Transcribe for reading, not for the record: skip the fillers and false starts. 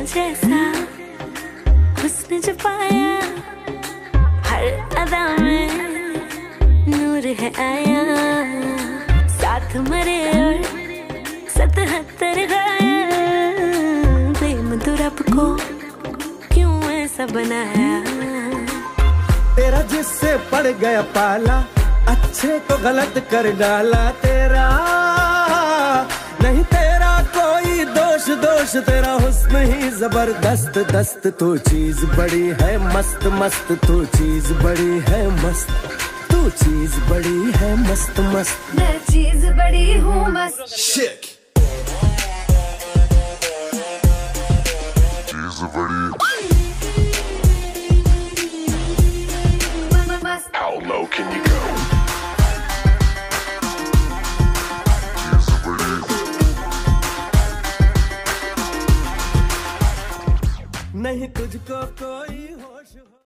जैसा हुस्न जो पाया, हर अदा में नूर है आया। साथ मरे और 77 घायल, प्रेम तो रब को क्यों ऐसा बनाया। तेरा जिससे पड़ गया पाला, अच्छे को गलत कर डाला। तेरा नहीं तेरा कोई दोष, दोष तेरा हुस्न ही जबरदस्त दस्त। तू चीज बड़ी है मस्त मस्त, तू चीज बड़ी है मस्त, तू चीज बड़ी है मस्त मस्त। मैं चीज बड़ी हूँ मस्त। Shit. चीज बड़ी। How low can you go? चीज बड़ी। नहीं तुझको कोई होश।